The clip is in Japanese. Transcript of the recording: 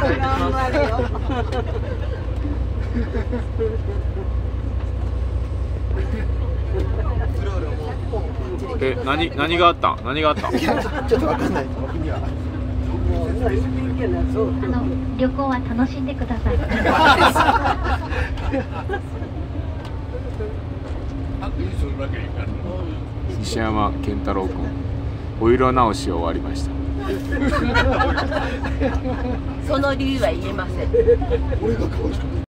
張るよ。 何があったん？何があったん？ ちょっとわかんない。僕には。 旅行は楽しんでください。 西山健太郎君、お色直し終わりました。 その理由は言えません。 俺が顔した。